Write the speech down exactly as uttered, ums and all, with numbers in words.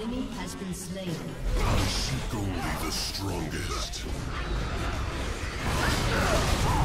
enemy has been slain. I seek only the strongest.